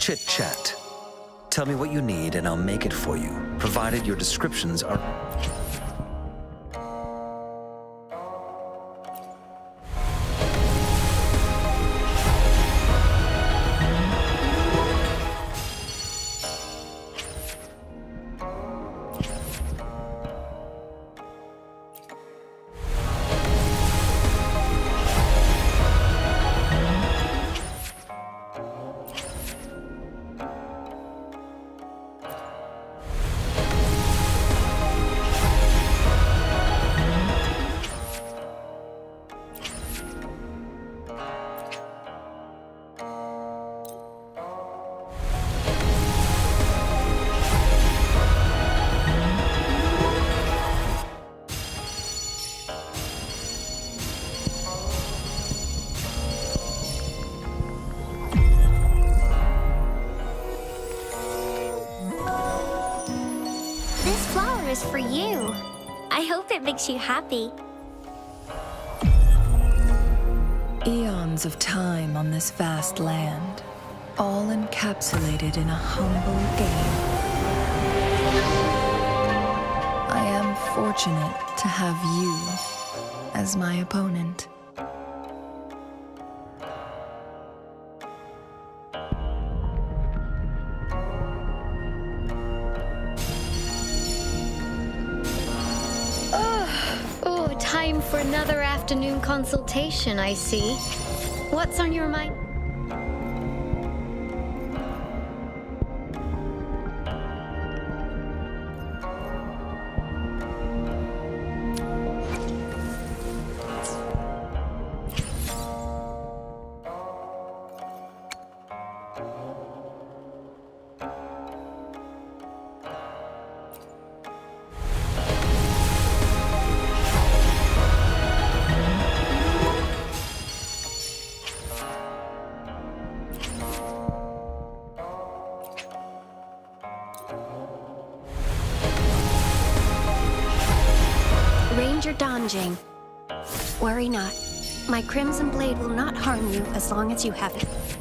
chit-chat. Tell me what you need and I'll make it for you, provided your descriptions are... Is for you. I hope it makes you happy. Eons of time on this vast land, all encapsulated in a humble game. I am fortunate to have you as my opponent. Time for another afternoon consultation, I see. What's on your mind? Ranger Danjing. Worry not. My Crimson Blade will not harm you as long as you have it.